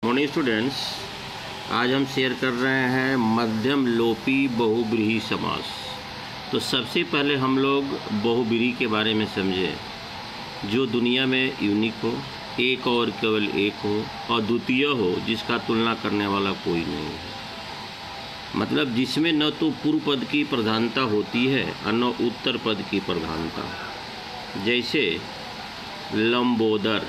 Morning students, आज हम share कर रहे हैं मध्यम लोपी बहुब्रीहि समास। तो सबसे पहले हम लोग बहुब्रीहि के बारे में समझें जो दुनिया में यूनिक हो, एक और केवल एक हो और द्वितीय हो, जिसका तुलना करने वाला कोई नहीं है। मतलब जिसमें न तो पूर्व पद की प्रधानता होती है और न उत्तर पद की प्रधानता। जैसे लंबोदर,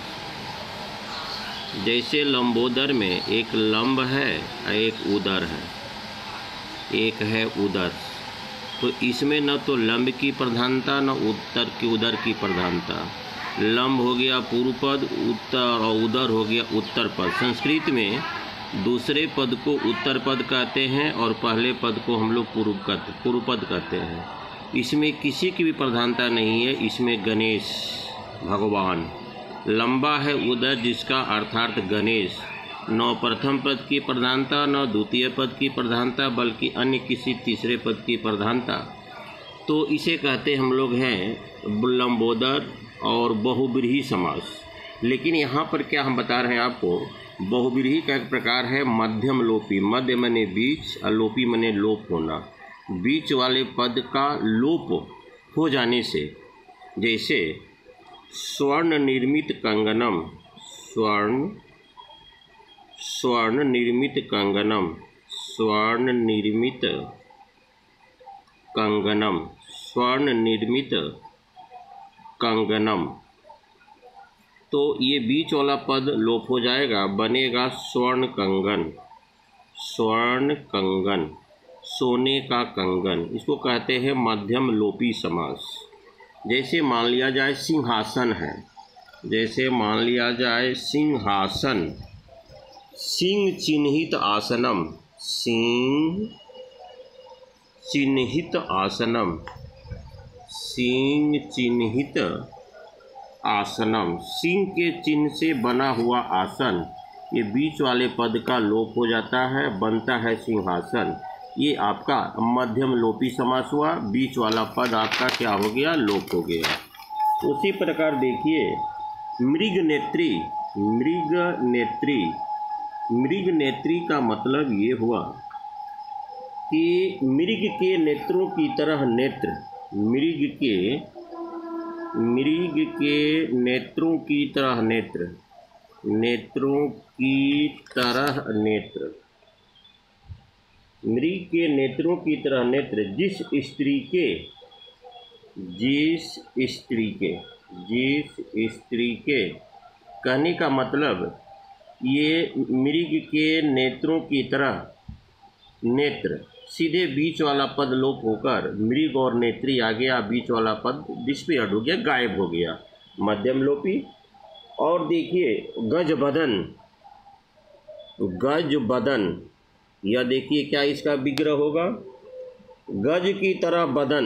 जैसे लंबोदर में एक लंब है और एक उदर है, एक है उदर। तो इसमें न तो लंब की प्रधानता न उदर की प्रधानता। लंब हो गया पूर्व पद, उत्तर और उदर हो गया उत्तर पद। संस्कृत में दूसरे पद को उत्तर पद कहते हैं और पहले पद को हम लोग पूर्व पद कहते हैं। इसमें किसी की भी प्रधानता नहीं है। इसमें गणेश भगवान, लंबा है उदर जिसका अर्थात गणेश, न प्रथम पद की प्रधानता न द्वितीय पद की प्रधानता, बल्कि अन्य किसी तीसरे पद की प्रधानता। तो इसे कहते हम लोग हैं लंबोदर और बहुब्रीहि समास। लेकिन यहाँ पर क्या हम बता रहे हैं आपको, बहुब्रीहि का एक प्रकार है मध्यम लोपी। मध्य मने बीच और लोपी मने लोप होना। बीच वाले पद का लोप हो जाने से, जैसे स्वर्ण निर्मित कंगनम, स्वर्ण निर्मित कंगनम, स्वर्ण निर्मित कंगनम, स्वर्ण निर्मित कंगनम। तो ये बीच वाला पद लोप हो जाएगा, बनेगा स्वर्ण कंगन। स्वर्ण कंगन, सोने का कंगन, इसको कहते हैं मध्यम लोपी समास। जैसे मान लिया जाए सिंहासन है, जैसे मान लिया जाए सिंहासन, सिंह चिन्हित आसनम, सिंह चिन्हित आसनम, सिंह चिन्हित आसनम, सिंह के चिन्ह से बना हुआ आसन। ये बीच वाले पद का लोप हो जाता है, बनता है सिंहासन। ये आपका मध्यम लोपी समास हुआ। बीच वाला पद आपका क्या हो गया, लोप हो गया। उसी प्रकार देखिए मृग नेत्री, मृग नेत्री, मृग नेत्री का मतलब ये हुआ कि मृग के नेत्रों की तरह नेत्र, मृग के नेत्रों की तरह नेत्र, नेत्रों की तरह नेत्र, मृग के नेत्रों की तरह नेत्र। जिस स्त्री के कहने का मतलब ये मृग के नेत्रों की तरह नेत्र, सीधे बीच वाला पद लोप होकर मृग और नेत्री आ गया, बीच वाला पद डिस्पेयर्ड हो गया, गायब हो गया, मध्यम लोपी। और देखिए गजबदन, गजबदन, यह देखिए क्या इसका विग्रह होगा, गज की तरह बदन,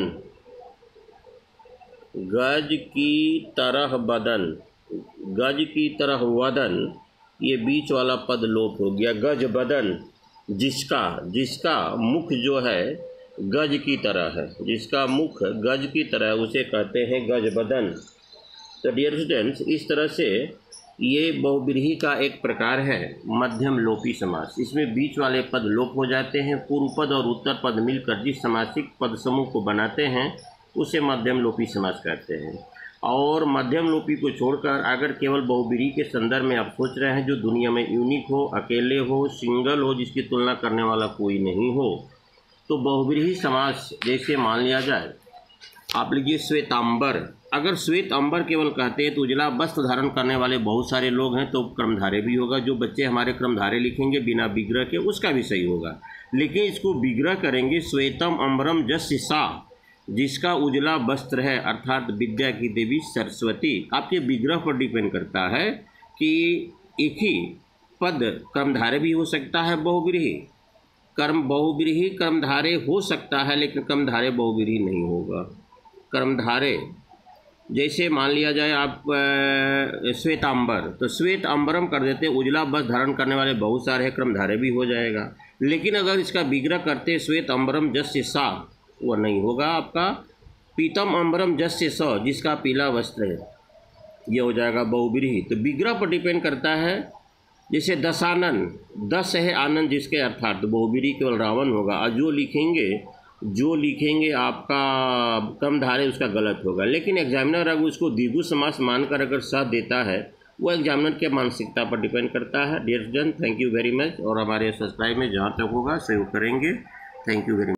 गज की तरह बदन, गज की तरह वदन। ये बीच वाला पद लोप हो गया, गज बदन, जिसका मुख जो है गज की तरह है, जिसका मुख गज की तरह है, उसे कहते हैं गज बदन। तो डियर स्टूडेंट्स, इस तरह से ये बहुब्रीहि का एक प्रकार है मध्यम लोपी समास। इसमें बीच वाले पद लोप हो जाते हैं, पूर्व पद और उत्तर पद मिलकर जिस समासिक पद समूह को बनाते हैं उसे मध्यम लोपी समास कहते हैं। और मध्यम लोपी को छोड़कर अगर केवल बहुब्रीहि के संदर्भ में आप सोच रहे हैं जो दुनिया में यूनिक हो, अकेले हो, सिंगल हो, जिसकी तुलना करने वाला कोई नहीं हो, तो बहुब्रीहि समास जैसे मान लिया जाए आप लीजिए श्वेतांबर। अगर श्वेत अंबर केवल कहते हैं तो उजला वस्त्र धारण करने वाले बहुत सारे लोग हैं, तो क्रमधारे भी होगा। जो बच्चे हमारे क्रमधारे लिखेंगे बिना विग्रह के उसका भी सही होगा। लेकिन इसको विग्रह करेंगे श्वेतम अंबरम जस्य सा, जिसका उजला वस्त्र है, अर्थात विद्या की देवी सरस्वती। आपके विग्रह पर डिपेंड करता है कि एक ही पद क्रमधारे भी हो सकता है, बहुब्रीहि बहुब्रीहि क्रमधारे हो सकता है, लेकिन क्रमधारे बहुब्रीहि नहीं होगा। क्रमधारे जैसे मान लिया जाए आप श्वेतांबर, तो श्वेत अंबरम कर देते हैं, उजला वस्त्र धारण करने वाले बहुत सारे हैं, क्रमधारे भी हो जाएगा। लेकिन अगर इसका विग्रह करते श्वेत अंबरम जस्य सा, वह नहीं होगा आपका। पीतम अंबरम जस्य स, जिसका पीला वस्त्र है, ये हो जाएगा बहुब्रीहि। तो विग्रह पर डिपेंड करता है जैसे दशानन, दस है आनंद जिसके अर्थात बहुब्रीहि केवल रावण होगा, और जो लिखेंगे आपका कम धारे उसका गलत होगा। लेकिन एग्जामिनर अगर उसको द्विगु समास मानकर अगर साथ देता है, वो एग्जामिनर के मानसिकता पर डिपेंड करता है। Dear student, thank you very much, और हमारे सब्सक्राइब में जहाँ तक होगा सहयोग करेंगे। Thank you very much.